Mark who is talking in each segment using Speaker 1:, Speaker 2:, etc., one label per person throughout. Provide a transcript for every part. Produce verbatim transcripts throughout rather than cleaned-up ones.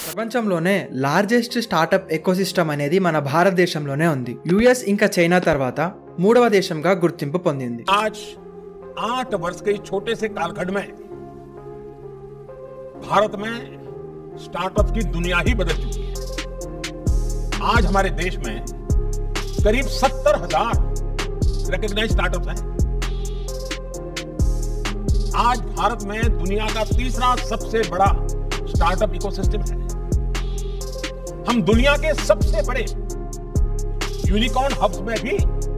Speaker 1: ప్రపంచంలోనే largest startup ecosystem అనేది మన భారతదేశంలోనే ఉంది. యుఎస్ ఇంకా చైనా తర్వాత మూడవ దేశంగా గుర్తింపు పొందింది.
Speaker 2: आज आठ वर्ष के छोटे से कालखंड में भारत में स्टार्टअप की दुनिया ही बदल चुकी है. आज हमारे देश में करीब सत्तर हजार रिकॉग्नाइज्ड स्टार्टअप्स हैं. आज भारत में दुनिया का तीसरा सबसे बड़ा स्टार्टअप इकोसिस्टम है. हम दुनिया के सबसे बड़े यूनिकॉर्न हब्स में भी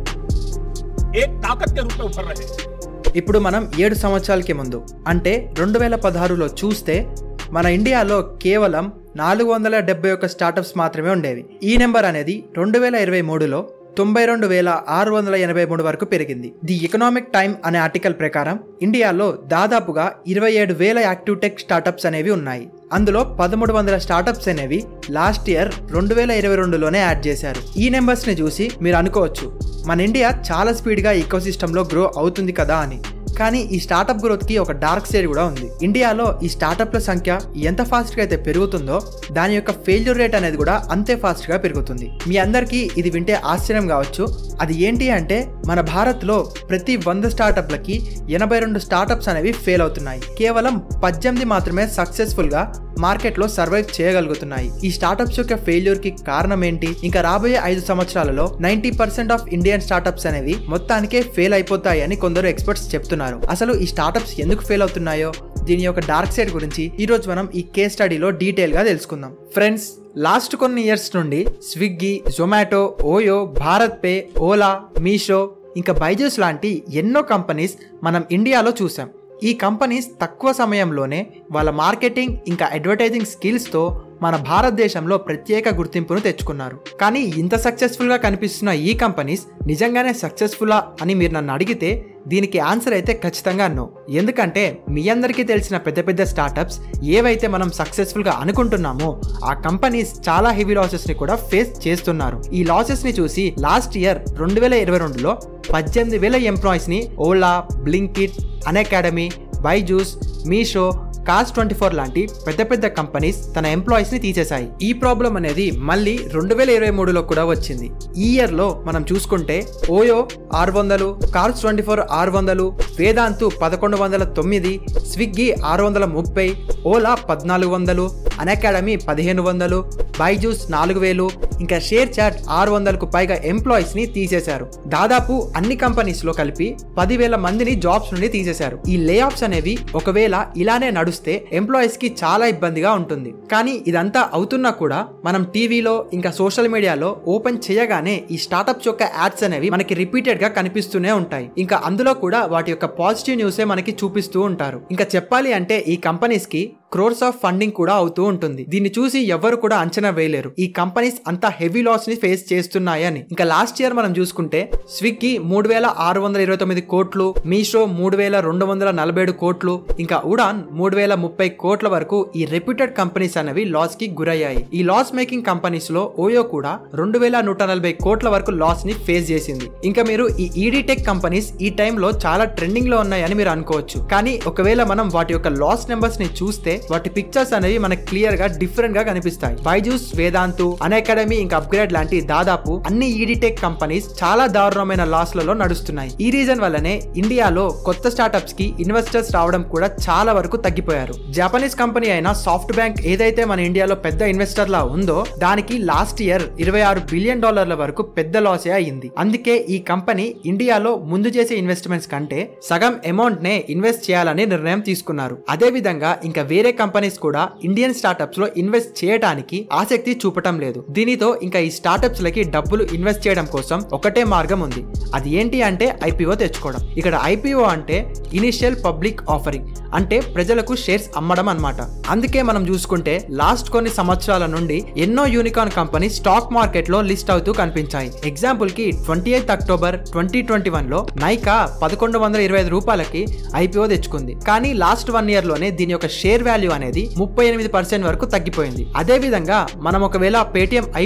Speaker 2: एक ताकत के रूप में उभर रहे हैं.
Speaker 1: ఇప్పుడు మనం ఏడు సంవత్సరాలకి ముందు అంటే రెండు వేల పదహారులో చూస్తే మన ఇండియాలో కేవలం నాలుగు వందల డెబ్బై ఒక్క స్టార్టప్స్ మాత్రమే ఉండేవి. ఈ నెంబర్ అనేది రెండు వేల ఇరవై మూడులో తొంభై రెండు వేల ఆరు వందల ఎనభై మూడు వరకు పెరిగింది. ది ఎకనామిక్ టైమ్ అనే ఆర్టికల్ ప్రకారం ఇండియాలో దాదాపుగా ఇరవై ఏడు వేల యాక్టివ్ టెక్ స్టార్టప్స్ అనేవి ఉన్నాయి. అందులో పదమూడు వందల స్టార్టప్స్ అనేవి లాస్ట్ ఇయర్ రెండు వేల ఇరవై రెండులోనే యాడ్ చేశారు. ఈ నెంబర్స్ ని చూసి మీరు అనుకోవచ్చు మన ఇండియా చాలా స్పీడ్గా ఈకోసిస్టంలో గ్రో అవుతుంది కదా అని. కానీ ఈ స్టార్టప్ గ్రోత్ కి ఒక డార్క్ సైడ్ కూడా ఉంది. ఇండియాలో ఈ స్టార్టప్ల సంఖ్య ఎంత ఫాస్ట్ గా అయితే పెరుగుతుందో దాని యొక్క ఫెయిల్యూర్ రేట్ అనేది కూడా అంతే ఫాస్ట్ గా పెరుగుతుంది. మీ అందరికీ ఇది వింటే ఆశ్చర్యం కావచ్చు. అది ఏంటి అంటే మన భారత్ లో ప్రతి వంద స్టార్టప్లకి ఎనభై రెండు స్టార్టప్స్ అనేవి ఫెయిల్ అవుతున్నాయి. కేవలం పద్దెనిమిది మాత్రమే సక్సెస్ఫుల్ గా మార్కెట్ లో సర్వైవ్ చేయగలుగుతున్నాయి. ఈ స్టార్టప్స్ యొక్క ఫెయిల్యూర్ కి కారణం ఏంటి? ఇంకా రాబోయే ఐదు సంవత్సరాలలో ninety percent of Indian startups అనేవి మొత్తానికే ఫెయిల్ అయిపోతాయి అని కొందరు ఎక్స్పర్ట్స్ చెప్తున్నారు. అసలు ఈ స్టార్టప్స్ ఎందుకు ఫెయిల్ అవుతున్నాయో దీని యొక్క డార్క్ సైడ్ గురించి ఈ రోజు మనం ఈ కేస్ స్టడీలో డీటెయిల్ గా తెలుసుకుందాం. ఫ్రెండ్స్, లాస్ట్ కొన్ని ఇయర్స్ నుండి స్విగ్గీ, జొమాటో, ఓయో, భారత్ పే, ఓలా, మీషో ఇంకా బైజూస్ లాంటి ఎన్నో కంపెనీస్ మనం ఇండియాలో చూసాం. ఈ కంపెనీస్ తక్కువ సమయంలోనే వాళ్ళ మార్కెటింగ్ ఇంకా అడ్వర్టైజింగ్ స్కిల్స్తో మన భారతదేశంలో ప్రత్యేక గుర్తింపును తెచ్చుకున్నారు. కానీ ఇంత సక్సెస్ఫుల్గా కనిపిస్తున్న ఈ కంపెనీస్ నిజంగానే సక్సెస్ఫుల్లా అని మీరు నన్ను అడిగితే దీనికి ఆన్సర్ అయితే ఖచ్చితంగా నో. ఎందుకంటే మీ అందరికీ తెలిసిన పెద్ద పెద్ద స్టార్టప్స్ ఏవైతే మనం సక్సెస్ఫుల్గా అనుకుంటున్నామో ఆ కంపెనీస్ చాలా హెవీ లాసెస్ని కూడా ఫేస్ చేస్తున్నారు. ఈ లాసెస్ని చూసి లాస్ట్ ఇయర్ రెండు వేల ఇరవై రెండులో పద్దెనిమిది వేల ఎంప్లాయీస్ని ఓలా, బ్లింకిట్, అన్అకాడమీ, బైజూస్, మీషో, కాస్ట్ ట్వంటీ ఫోర్ లాంటి పెద్ద పెద్ద కంపెనీస్ తన ఎంప్లాయీస్ ని తీసేశాయి. ఈ ప్రాబ్లం అనేది మళ్ళీ రెండు వేల ఇరవై మూడులో కూడా వచ్చింది. ఈ ఇయర్ లో మనం చూసుకుంటే ఓయో ఆరు వందలు, కాస్ట్ ట్వంటీ ఫోర్ ఆరు వందలు, వేదాంతు పదకొండు వందల తొమ్మిది, స్విగ్గీ ఆరు వందల ముప్పై, ఓలా పద్నాలుగు వందలు, అన్అకాడమీ పదిహేను వందలు, బైజూస్ నాలుగు వేలు, ఇంకా షేర్ చాట్ ఆరు వందలకు పైగా ఎంప్లాయీస్ ని తీసేశారు. దాదాపు అన్ని కంపెనీస్ లో కలిపి పదివేల మందిని జాబ్స్ నుండి తీసేశారు. ఈ లే ఆఫ్స్ అనేవి ఒకవేళ ఇలానే నడుస్తే ఎంప్లాయీస్ కి చాలా ఇబ్బందిగా ఉంటుంది. కానీ ఇదంతా అవుతున్నా కూడా మనం టీవీలో ఇంకా సోషల్ మీడియాలో ఓపెన్ చేయగానే ఈ స్టార్టప్స్ యొక్క యాడ్స్ అనేవి మనకి రిపీటెడ్ గా కనిపిస్తూనే ఉంటాయి. ఇంకా అందులో కూడా వాటి యొక్క పాజిటివ్ న్యూసే మనకి చూపిస్తూ ఉంటారు. ఇంకా చెప్పాలి అంటే ఈ కంపెనీస్ కి క్రోర్స్ ఆఫ్ ఫండింగ్ కూడా అవుతూ ఉంటుంది. దీన్ని చూసి ఎవరు కూడా అంచనా వేయలేరు ఈ కంపెనీస్ అంత హెవీ లాస్ ని ఫేస్ చేస్తున్నాయని. ఇంకా లాస్ట్ ఇయర్ మనం చూసుకుంటే స్విగ్గీ మూడు వేల ఆరు వందల ఇరవై తొమ్మిది కోట్లు, మీషో మూడు వేల రెండు వందల నలభై ఏడు కోట్లు, ఇంకా ఉడాన్ మూడు వేల ముప్పై కోట్ల వరకు ఈ రెప్యూటెడ్ కంపెనీస్ అనేవి లాస్ కి గురయ్యాయి. ఈ లాస్ మేకింగ్ కంపెనీస్ లో ఓయో కూడా రెండు వేల నూట నలభై కోట్ల వరకు లాస్ ని ఫేస్ చేసింది. ఇంకా మీరు ఈ ఈడీటెక్ కంపెనీస్ ఈ టైంలో చాలా ట్రెండింగ్ లో ఉన్నాయని మీరు అనుకోవచ్చు. కానీ ఒకవేళ మనం వాటి యొక్క లాస్ నెంబర్స్ ని చూస్తే వాటి పిక్చర్స్ అనేవి మనకు క్లియర్ గా డిఫరెంట్ గా కనిపిస్తాయి. బైజూస్, వేదాంతు, అన్అకాడమీ ఇంకా అప్గ్రేడ్ లాంటి దాదాపు అన్ని ఈడీటెక్ కంపెనీస్ చాలా దారుణమైన లాస్ లలో నడుస్తున్నాయి. ఈ రీజన్ వల్లనే ఇండియాలో కొత్త స్టార్టప్స్ కి ఇన్వెస్టర్స్ రావడం కూడా చాలా వరకు తగ్గిపోయారు. జపనీస్ కంపెనీ అయిన సాఫ్ట్ బ్యాంక్ ఏదైతే మన ఇండియాలో పెద్ద ఇన్వెస్టర్ లా ఉందో దానికి లాస్ట్ ఇయర్ ఇరవై ఆరు బిలియన్ డాలర్ల వరకు పెద్ద లాసే అయింది. అందుకే ఈ కంపెనీ ఇండియాలో ముందు చేసే ఇన్వెస్ట్మెంట్స్ కంటే సగం అమౌంట్ నే ఇన్వెస్ట్ చేయాలని నిర్ణయం తీసుకున్నారు. అదే విధంగా ఇంకా వేరే కంపెనీస్ కూడా ఇండియన్ స్టార్టప్స్ లో ఇన్వెస్ట్ చేయడానికి ఆసక్తి చూపటం లేదు. దీనితో ఇంకా ఈ స్టార్టప్స్ లకి డబ్బులు ఇన్వెస్ట్ చేయడం కోసం ఒకటే మార్గం ఉంది. అది ఏంటి అంటే ఐపీఓ తెచ్చుకోవడం. ఇక్కడ ఐపీఓ అంటే ఇనిషియల్ పబ్లిక్ ఆఫరింగ్, అంటే ప్రజలకు షేర్స్ అమ్మడం అన్నమాట. అందుకే మనం చూసుకుంటే లాస్ట్ కొన్ని సంవత్సరాల నుండి ఎన్నో యూనికార్న్ కంపెనీ స్టాక్ మార్కెట్ లో లిస్ట్ అవుతూ కనిపించాయి. ఎగ్జాంపుల్ కి twenty eighth October twenty twenty one లో నైకా పదకొండు వందల ఇరవై ఐదు రూపాయలకి ఐపీఓ తెచ్చుకుంది. కానీ లాస్ట్ వన్ ఇయర్ లోనే దీని యొక్క షేర్ వాల్యూ అనేది ముప్పై ఎనిమిది పర్సెంట్ వరకు తగ్గిపోయింది. అదే విధంగా మనం ఒకవేళ పేటిఎం ఐపీఓ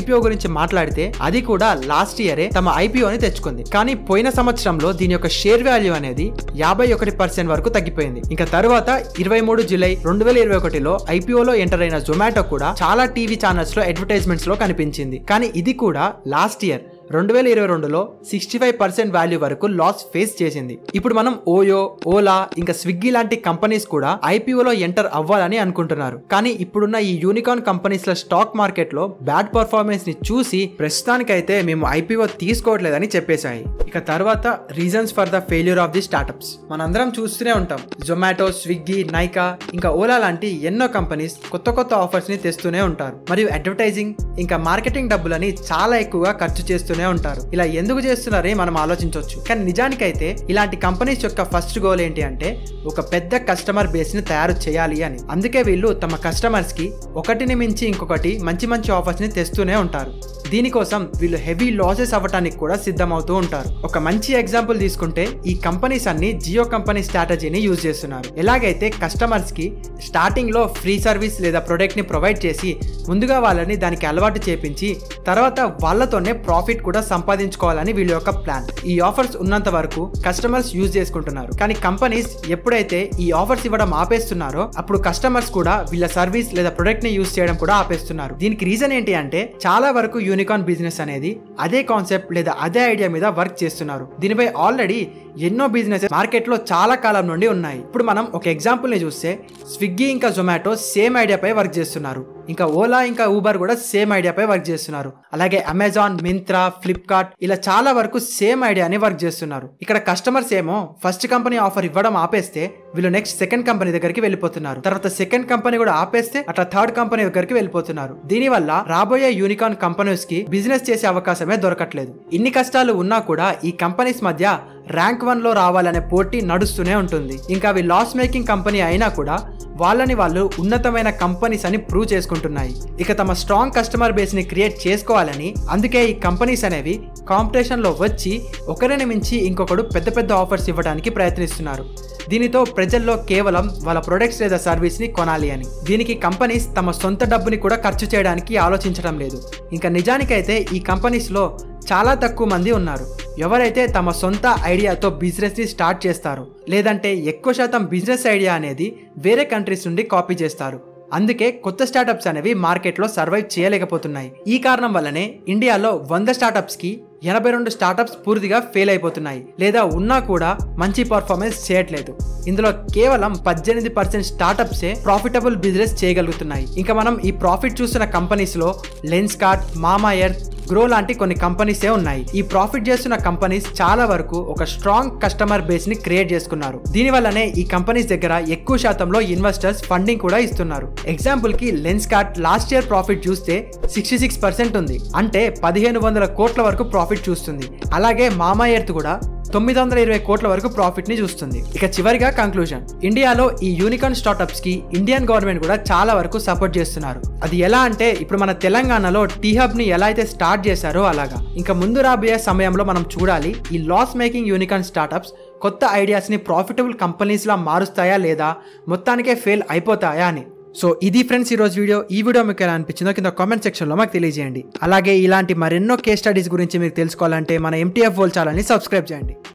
Speaker 1: ఐపీఓ గురించి మాట్లాడితే అది కూడా లాస్ట్ ఇయరే తమ ఐపీఓని తెచ్చుకుంది. కానీ పోయిన సంవత్సరంలో దీని యొక్క షేర్ వాల్యూ అనేది యాభై ఒకటి పర్సెంట్ వరకు తగ్గిపోయింది. ఇంకా తర్వాత ఇరవై మూడు జూలై రెండు వేల ఇరవై ఒకటిలో ఐపీఓలో ఎంటర్ అయిన జొమాటో కూడా చాలా టీవీ ఛానల్స్ లో అడ్వర్టైజ్మెంట్స్ లో కనిపించింది. కానీ ఇది కూడా లాస్ట్ ఇయర్ రెండు వేల ఇరవై రెండులో సిక్స్టీ ఫైవ్ పర్సెంట్ వాల్యూ వరకు లాస్ ఫేస్ చేసింది. ఇప్పుడు మనం ఓయో, ఓలా ఇంకా స్విగ్గీ లాంటి కంపెనీస్ కూడా ఐపీఓలో ఎంటర్ అవ్వాలని అనుకుంటున్నారు. కానీ ఇప్పుడున్న ఈ యూనికార్న్ కంపెనీస్ ల స్టాక్ మార్కెట్ లో బ్యాడ్ పర్ఫార్మెన్స్ ని చూసి ప్రస్తుతానికైతే మేము ఐపీఓ తీసుకోవట్లేదని చెప్పేశాయి. ఇక తర్వాత reasons for the failure of the startups మనందరం చూస్తూనే ఉంటాం. జొమాటో, స్విగ్గీ, నైకా ఇంకా ఓలా లాంటి ఎన్నో కంపెనీస్ కొత్త కొత్త ఆఫర్స్ ని తెస్తూనే ఉంటారు. మరియు అడ్వర్టైజింగ్ ఇంకా మార్కెటింగ్ డబ్బులని చాలా ఎక్కువగా ఖర్చు చేస్తూనే ఉంటారు. ఇలా ఎందుకు చేస్తున్నారని మనం ఆలోచించవచ్చు. కానీ నిజానికైతే ఇలాంటి కంపెనీస్ యొక్క ఫస్ట్ గోల్ ఏంటి అంటే ఒక పెద్ద కస్టమర్ బేస్ ని తయారు చేయాలి అని. అందుకే వీళ్ళు తమ కస్టమర్స్ కి ఒకటిని మించి ఇంకొకటి మంచి మంచి ఆఫర్స్ ని తెస్తూనే ఉంటారు. దీనికోసం వీళ్ళు హెవీ లాసెస్ అవ్వడానికి కూడా సిద్ధమవుతూ ఉంటారు. ఒక మంచి ఎగ్జాంపుల్ తీసుకుంటే ఈ కంపెనీస్ అన్ని జియో కంపెనీ స్ట్రాటజీని యూజ్ చేస్తున్నారు. ఎలాగైతే కస్టమర్స్ కి స్టార్టింగ్ లో ఫ్రీ సర్వీస్ లేదా ప్రొడక్ట్ ని ప్రొవైడ్ చేసి ముందుగా వాళ్ళని దానికి అలవాటు చేపించి తర్వాత వాళ్ళతోనే ప్రాఫిట్ కూడా సంపాదించుకోవాలని వీళ్ళ యొక్క ప్లాన్. ఈ ఆఫర్స్ ఉన్నంత వరకు కస్టమర్స్ యూజ్ చేసుకుంటున్నారు. కానీ కంపెనీస్ ఎప్పుడైతే ఈ ఆఫర్స్ ఇవ్వడం ఆపేస్తున్నారో అప్పుడు కస్టమర్స్ కూడా వీళ్ళ సర్వీస్ లేదా ప్రొడక్ట్ ని యూజ్ చేయడం కూడా ఆపేస్తున్నారు. దీనికి రీజన్ ఏంటి అంటే చాలా వరకు యూనికార్న్ బిజినెస్ అనేది అదే కాన్సెప్ట్ లేదా అదే ఐడియా మీద వర్క్ చేస్తున్నారు. దీనిపై ఆల్రెడీ ఎన్నో బిజినెస్ మార్కెట్ లో చాలా కాలం నుండి ఉన్నాయి. ఇప్పుడు మనం ఒక ఎగ్జాంపుల్ ని చూస్తే స్విగ్గీ ఇంకా జొమాటో సేమ్ ఐడియాపై వర్క్ చేస్తున్నారు. ఇంకా ఓలా ఇంకా ఊబర్ కూడా సేమ్ ఐడియాపై వర్క్ చేస్తున్నారు. అలాగే అమెజాన్, మింత్రా, ఫ్లిప్కార్ట్ ఇలా చాలా వరకు సేమ్ ఐడియాని వర్క్ చేస్తున్నారు. ఇక్కడ కస్టమర్స్ ఏమో ఫస్ట్ కంపెనీ ఆఫర్ ఇవ్వడం ఆపేస్తే వీళ్ళు నెక్స్ట్ సెకండ్ కంపెనీ దగ్గరికి వెళ్ళిపోతున్నారు. తర్వాత సెకండ్ కంపెనీ కూడా ఆపేస్తే అట్లా థర్డ్ కంపెనీ దగ్గరికి వెళ్ళిపోతున్నారు. దీని వల్ల రాబోయే యూనికార్న్ కంపెనీస్ కి బిజినెస్ చేసే అవకాశమే దొరకట్లేదు. ఇన్ని కష్టాలు ఉన్నా కూడా ఈ కంపెనీస్ మధ్య ర్యాంక్ వన్ లో రావాలనే పోటీ నడుస్తూనే ఉంటుంది. ఇంకా అవి లాస్ మేకింగ్ కంపెనీ అయినా కూడా వాళ్ళని వాళ్ళు ఉన్నతమైన కంపెనీస్ అని ప్రూవ్ చేసుకుంటున్నాయి. ఇక తమ స్ట్రాంగ్ కస్టమర్ బేస్ ని క్రియేట్ చేసుకోవాలని అందుకే ఈ కంపెనీస్ అనేవి కాంపిటీషన్ లో వచ్చి ఒకరిని మించి ఇంకొకడు పెద్ద పెద్ద ఆఫర్స్ ఇవ్వడానికి ప్రయత్నిస్తున్నారు. దీనితో ప్రజల్లో కేవలం వాళ్ళ ప్రొడక్ట్స్ లేదా సర్వీస్ ని కొనాలి అని. దీనికి కంపెనీస్ తమ సొంత డబ్బుని కూడా ఖర్చు చేయడానికి ఆలోచించడం లేదు. ఇంకా నిజానికైతే ఈ కంపెనీస్ లో చాలా తక్కువ మంది ఉన్నారు ఎవరైతే తమ సొంత ఐడియాతో బిజినెస్ ని స్టార్ట్ చేస్తారు, లేదంటే ఎక్కువ శాతం బిజినెస్ ఐడియా అనేది వేరే కంట్రీస్ నుండి కాపీ చేస్తారు. అందుకే కొత్త స్టార్టప్స్ అనేవి మార్కెట్లో సర్వైవ్ చేయలేకపోతున్నాయి. ఈ కారణం వల్లనే ఇండియాలో వంద స్టార్టప్స్ కి ఎనభై రెండు స్టార్టప్స్ పూర్తిగా ఫెయిల్ అయిపోతున్నాయి, లేదా ఉన్నా కూడా మంచి పర్ఫార్మెన్స్ చేయట్లేదు. ఇందులో కేవలం పద్దెనిమిది పర్సెంట్ స్టార్టప్సే ప్రాఫిటబుల్ బిజినెస్ చేయగలుగుతున్నాయి. ఇంకా మనం ఈ ప్రాఫిట్ చూస్తున్న కంపెనీస్ లో లెన్స్కార్ట్, మామా ఎర్త్, గ్రో లాంటి కొన్ని కంపెనీసే ఉన్నాయి. ఈ ప్రాఫిట్ చేస్తున్న కంపెనీస్ చాలా వరకు ఒక స్ట్రాంగ్ కస్టమర్ బేస్ ని క్రియేట్ చేసుకున్నారు. దీని వల్లనే ఈ కంపెనీస్ దగ్గర ఎక్కువ శాతంలో ఇన్వెస్టర్స్ ఫండింగ్ కూడా ఇస్తున్నారు. ఎగ్జాంపుల్ కి లెన్స్కార్ట్ లాస్ట్ ఇయర్ ప్రాఫిట్ చూస్తే సిక్స్టీ సిక్స్ పర్సెంట్ ఉంది, అంటే పదిహేను వందల కోట్ల వరకు ప్రాఫిట్ చూస్తుంది. అలాగే మామా ఎర్త్ కూడా తొమ్మిది వందల ఇరవై కోట్ల వరకు ప్రాఫిట్ ని చూస్తుంది. ఇక చివరిగా కంక్లూజన్, ఇండియాలో ఈ యూనికార్న్ స్టార్టప్స్ కి ఇండియన్ గవర్నమెంట్ కూడా చాలా వరకు సపోర్ట్ చేస్తున్నారు. అది ఎలా అంటే ఇప్పుడు మన తెలంగాణలో టీ హబ్ ని ఎలా అయితే స్టార్ట్ చేశారో అలాగా. ఇంకా ముందు రాబోయే సమయంలో మనం చూడాలి ఈ లాస్ మేకింగ్ యూనికార్న్ స్టార్టప్స్ కొత్త ఐడియాస్ ని ప్రాఫిటబుల్ కంపెనీస్ లా మారుస్తాయా లేదా మొత్తానికే ఫెయిల్ అయిపోతాయా అని. సో ఇది ఫ్రెండ్స్ ఈరోజు వీడియో. ఈ వీడియో మీకు ఎలా అనిపించిందో కింద కామెంట్ సెక్షన్లో మాకు తెలియజేయండి. అలాగే ఇలాంటి మరెన్నో కేస్ స్టడీస్ గురించి మీరు తెలుసుకోవాలంటే మన ఎంటీఎఫ్ వరల్డ్ ఛానల్ని సబ్స్క్రైబ్ చేయండి.